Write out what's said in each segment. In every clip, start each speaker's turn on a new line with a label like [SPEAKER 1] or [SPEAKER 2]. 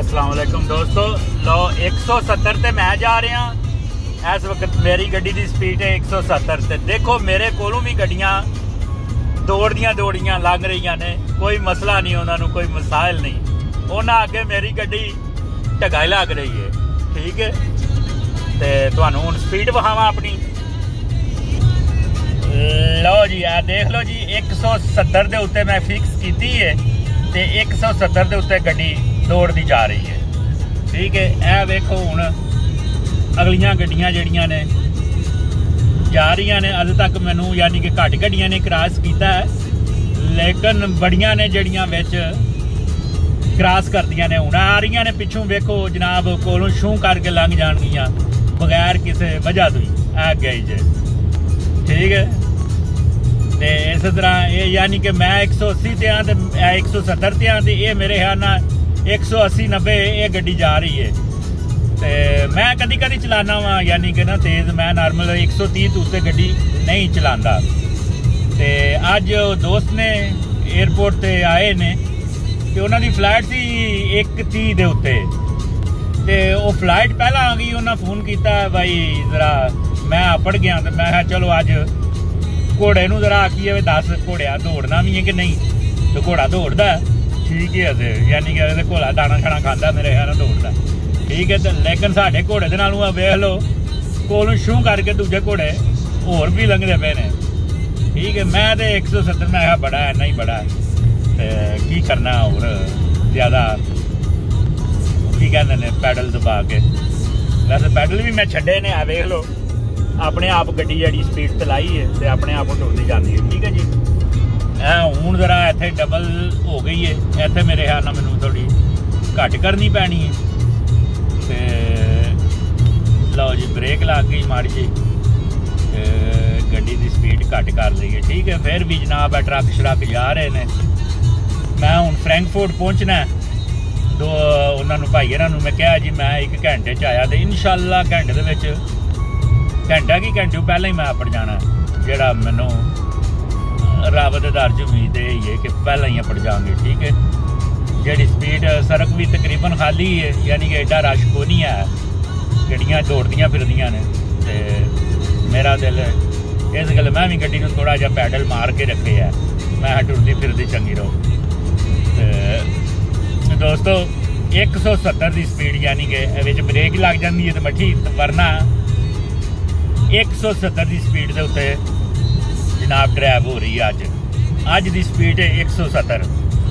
[SPEAKER 1] अस्सलाम वालेकुम दोस्तों। लो 170 ते मैं जा रहा। इस वक्त मेरी गड्डी की स्पीड है 170 ते देखो मेरे कोलों भी गड्डियां दौड़ियां लंघ रही ने, कोई मसला नहीं, उन्होंने कोई मसाइल नहीं। उन्होंने अगे मेरी गड्डी ढगाई लग रही है, ठीक है। तो तुहानू हुण स्पीड विखावां अपनी। लो जी आ देख लो जी 170 के उत्ते मैं फिक्स की है तो 170 के उत्ते गड्डी दौड़ती जा रही है, ठीक है। यह वेखो हुण अगलियां गड्डियां जड़ियां ने जा रही ने, अज तक मैनू यानी कि घट गड्डियां ने क्रॉस किया है, लेकिन बड़ियां ने जड़ियां विच क्रॉस करदियां ने। हुण आ रही ने पिछों वेखो जनाब कोलों शू करके लंघ जाणगियां बगैर किसी वजह तो ही आ गई जे, ठीक है। तो इस तरह ये यानी कि मैं 180 ते हाँ तो 170 ते हाँ तो ये मेरे ख्याल नाल 180-90 ये गड्डी जा रही है। तो मैं कदी कदी चलाना वा यानी कि ना तेज़, मैं नॉर्मल 130 तो उत्ते गड्डी नहीं चलाता। तो अज दोस्त ने एयरपोर्ट ते आए ने तो उन्होंने फ्लाइट सी 1:30 के उत्ते, तो वो फ्लाइट पहला आ गई। उन्हें फोन किया भाई जरा मैं अपड़ गया, तो मैं चलो अज घोड़े नूं जरा आखिए दस घोड़िया दौड़ना भी है कि नहीं, तो घोड़ा दौड़ता ठीक है, यानी कि घोड़ा दाना शाना खाता मेरे ख्याल दौड़ता, ठीक है। तो लेकिन साढ़े घोड़े के नालों वेख लो कोलों शू करके दूजे घोड़े होर भी लंघते पे ने, ठीक है। मैं तो 170 मैं कहा बड़ा इन्ना ही बड़ा, तो की करना और ज़्यादा की कहते हैं पैडल दबा के। वैसे पैडल भी मैं छड्डे ने, वेख लो अपने आप गड्डी जी स्पीड चलाई है तो अपने आप टुरती जाती है, ठीक है जी। हूँ जरा इत्थे डबल हो गई है, इत्थे मेरे ख्याल नाल मैनूं थोड़ी घट करनी पैनी है। तो लो जी ब्रेक लग गई माड़ी जी, गड्डी की स्पीड घट कर ली है, ठीक है। फिर भी जनाब ट्रक श्रक जा रहे हैं। मैं हूँ फ्रैंकफर्ट पहुँचना है, तो उन्होंने भाई इन्हों मैं कहा जी मैं 1 घंटे च आया, तो इंशाअल्लाह घंटे के घंटा की घंटे पहले ही मैं अपड़ जाना, जोड़ा मैनू रब दे दर च उम्मीद यही है कि पहले ही अपड़ जाएंगे, ठीक है। जी स्पीड सड़क भी तकरीबन खाली है, यानी कि एडा रश को नहीं है, गड्डियां दौड़दियां फिरदियां ने। तो मेरा दिल इस गल मैं भी गड्डी को थोड़ा जहा पैडल मार के रखे है, मैं टुरदी फिरदी चंगी रहो। तो दोस्तों 170 की स्पीड यानी कि ब्रेक लग जाती है तो मठी, वरना 170 की स्पीड के उत्ते जनाब ड्राइव हो रही है। अज की स्पीड है 170।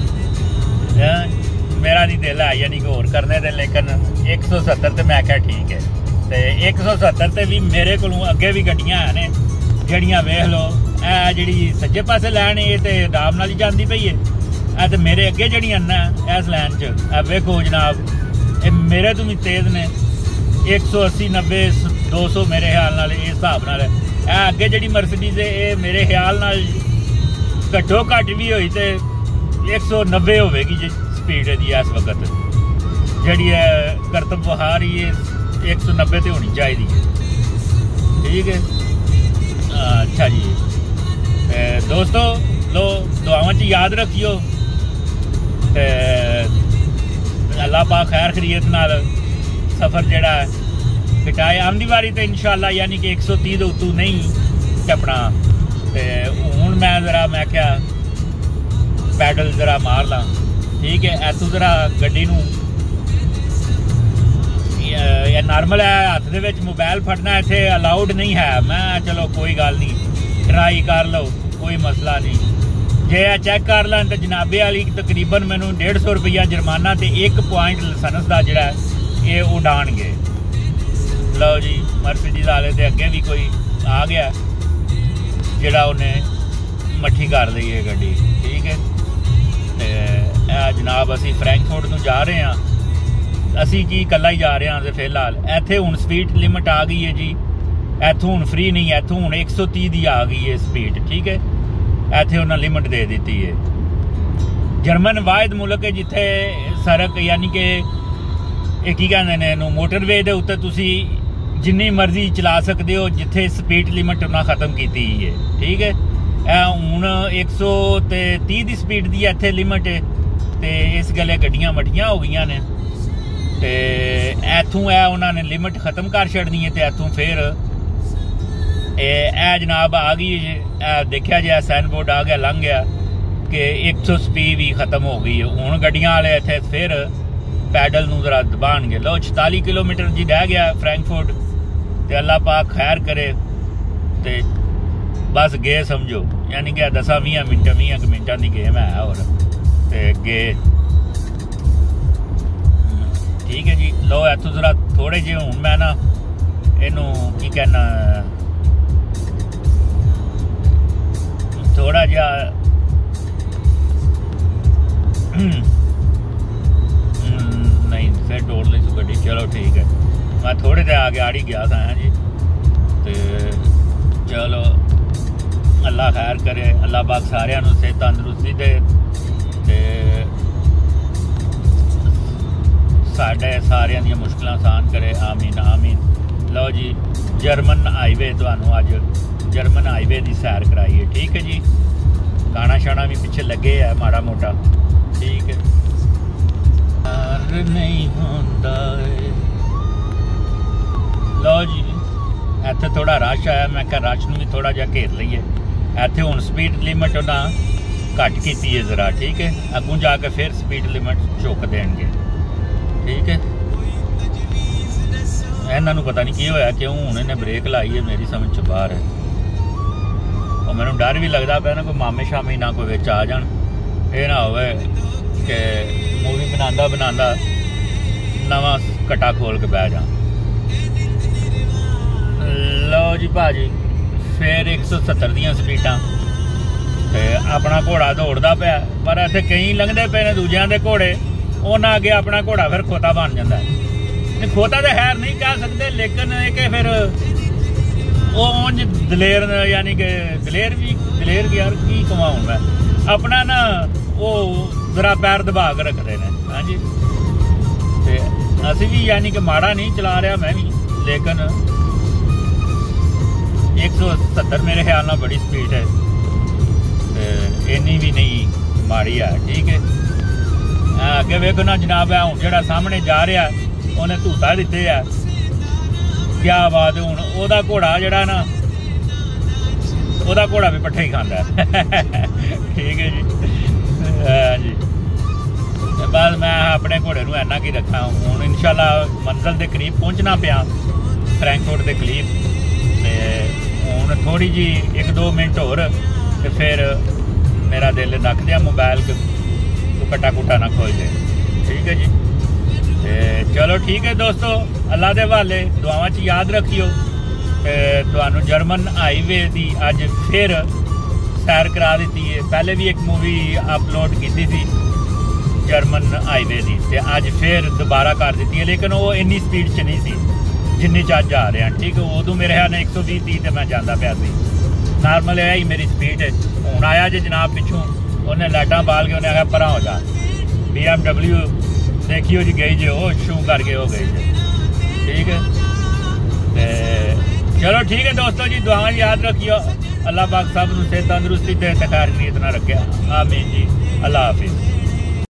[SPEAKER 1] मेरा नहीं दिल है यानी कि होर करने दे, लेकिन 170 तो मैं क्या ठीक है। तो 170 ते भी मेरे को अगे भी गड्डियां ने जड़ियां वेख लो, जी सज्जे पासे लैन ये तो आराम नाल ही जाती पई है, तो मेरे अगे जड़ियां ना इस लैन च वेखो जनाब ये मेरे तो भी तेज़ ने 180-90-200 मेरे ख्याल नाल इस हिसाब नाल। अगे जी मर्सिडीज है ये मेरे ख्याल नाल घट्टो घट भी होई तो 190 होगी जी स्पीड की इस वक्त, जी करतब बहा रही है 190 तो होनी चाहिए, ठीक है। अच्छा जी दोस्तों लो दुआवां च याद रखियो, अल्लाह पाक खैर खरीयत नाल सफ़र जड़ा कटाए। आमदी बारी तो इंशाअल्लाह यानी कि 130 तो उतू नहीं टपना। तो हूँ मैं जरा मैं क्या पैडल जरा मार ला, ठीक है। ऐतू जरा गड्डी नूं नॉर्मल है, हथ दे विच मोबाइल फड़ना इत्थे अलाउड नहीं है। मैं चलो कोई गल नहीं, ट्राई कर लो, कोई मसला नहीं। जे चैक कर लन तो जनाबे वाली तकरीबन मैनू 150 रुपया जुर्माना तो 1 पॉइंट लाइसेंस का जोड़ा ये उड़ाणगे। लो जी मर्सिडीज वाले तो अगे भी कोई आ गया जोड़ा उन्हें मट्ठी कर दी है गड्डी, ठीक है। तो जनाब असी फ्रैंकफर्ट नूं जा रहे हैं, असी की कला ही जा रहे हैं। तो फिलहाल इत्थे हुण स्पीड लिमिट आ गई है जी, इत्थों हुण फ्री नहीं, इत्थों हुण 130 की आ गई है स्पीड, ठीक है। इत्थे उन्हें लिमिट दे दी है। जर्मन वाहिद मुल्क है जिथे सड़क यानी कि की कहते हैं मोटरवे के उत्ते तुसी जिन्नी मर्जी चला सकते हो, जिथे स्पीड लिमिट उन्हें खत्म की है, ठीक है। हूँ 130 की स्पीड की इत्थे लिमिट है, तो इस गले गड्डियां मठियां हो गई ने। ਤੇ ਇੱਥੋਂ ਇਹ ਉਹਨਾਂ ਨੇ ਲਿਮਟ ਖਤਮ ਕਰ ਛੱਡਣੀ ਹੈ ਤੇ ਇੱਥੋਂ ਫਿਰ ਇਹ ਜਨਾਬ ਆ ਗਈ ਇਹ ਦੇਖਿਆ ਜੀ ਸਾਈਨ ਬੋਰਡ ਆ ਗਿਆ ਲੰਘ ਗਿਆ ਕਿ 100 ਸਪੀਡ ਵੀ ਖਤਮ ਹੋ ਗਈ ਹੁਣ ਗੱਡੀਆਂ ਵਾਲੇ ਇੱਥੇ ਫਿਰ ਪੈਡਲ ਨੂੰ ਜ਼ਰਾ ਦਬਾਣਗੇ ਲੋ 44 ਕਿਲੋਮੀਟਰ ਜੀ ਰਹਿ ਗਿਆ ਫਰੈਂਕਫਰਟ ਤੇ ਅੱਲਾ ਪਾਕ ਖੈਰ ਕਰੇ ਤੇ ਬਸ ਗਏ ਸਮਝੋ ਯਾਨੀ ਕਿ 10-20 ਮਿੰਟਾਂ ਦੀ ਗੇਮ ਹੈ ਹੋਰ ਤੇ ਗਏ ਠੀਕ ਹੈ ਜੀ ਲੋ ਇੱਥੋਂ ਜ਼ਰਾ ਥੋੜੇ ਜਿਹੇ ਹੁਣ ਮੈਂ ਨਾ ਇਹਨੂੰ ਕੀ ਕਹਿਣਾ ਥੋੜਾ ਜਿਹਾ नहीं फिर टोड़ ली सू गड्डी चलो ठीक है मैं थोड़े देर आगे आड़ी गया था जी तो चलो अल्लाह खैर करे अल्लाह पाक सारिਆਂ ਨੂੰ सेहत तंदुरुस्ती दे ते साढ़े सारिਆਂ ਦੀਆਂ मुश्किलां आसान करे आमीन आमीन लो जी जर्मन हाईवे ਤੁਹਾਨੂੰ ਅੱਜ जर्मन हाईवे की सैर कराई है ठीक है जी गाना शाना भी पिछे लगे है माड़ा मोटा ठीक है नहीं होंदा लो जी इत्थे थोड़ा रश आया मैं क्या रश नूं भी थोड़ा जिहा घेर लईए इत्थे हुण स्पीड लिमिट उन्हां घट कीती है जरा ठीक है अगों जाके फिर स्पीड लिमिट झुक देणगे ठीक है इन्हां नूं पता नहीं की होया क्यों हुण इन्हें ब्रेक लाई है मेरी समझ च बाहर है और मैनूं डर भी लगदा पिया ना कोई मामे शामे ना कोई विच आ जाण ये ना होवे कि मूवी बनांदा नवां कट्टा खोल के बह जा लो जी भाजी फिर 170 दियां स्पीडां ते अपना घोड़ा दौड़दा पिया पर इत्थे कई लंघदे पे ने दूजियां दे घोड़े उन्हां अगे अपना घोड़ा फिर खोता बन जांदा है खोता तो खैर नहीं कह सकते लेकिन कि फिर वो उंज दलेर यानी कि दलेर की यार की कमाऊँ मैं अपना ना वो जरा पैर दबा के रखते हैं हाँ जी ते असी भी यानी कि माड़ा नहीं चला रहा मैं भी लेकिन 170 मेरे ख्याल में बड़ी स्पीड है इन्नी भी नहीं माड़ी है ठीक है अगे वेखो ना जनाब है हूँ जो सामने जा रहा उन्हें धूता दिते है क्या बात है हूँ ओदा घोड़ा जड़ा ना ओदा घोड़ा भी पट्ठे ही खाता है ठीक है जी हाँ जी बस मैं अपने घोड़े नूं इन्ना की रखा हूँ इंशाल्लाह मंजिल के करीब पहुँचना पिया फ्रैंकफर्ट के करीब ते हूँ थोड़ी जी 1-2 मिनट होर ते फिर मेरा दिल रख दिया मोबाइल तो कट्टा कुट्टा ना खोल जाए ठीक है जी ते चलो ठीक है दोस्तों अल्लाह दे हवाले दुआवां च याद रखियो तुहानू जर्मन हाईवे की अज फिर सैर करा दी है पहले भी एक मूवी अपलोड की थी जर्मन हाईवे की ते अज फिर दोबारा कर दी है लेकिन वो इन्नी स्पीड च नहीं सी जिन्नी च अज आ रहा ठीक है उदों मेरे ख्याल 120-130 मैं जाता पाया सी नॉर्मल है ही मेरी स्पीड है हूँ आया जो जनाब पिछों उन्हें लाइटां बाल के उन्हें आखिया परा हो जा BMW देखियो जी गई जो वो शू करके हो गई जी ठीक है चलो ठीक है दोस्तों जी दुआवां याद रखियो अल्लाह पाक सब नूं सेहत तंदुरुस्ती ते खैर नीयत ना रखे आमीन जी अल्लाह हाफिज़।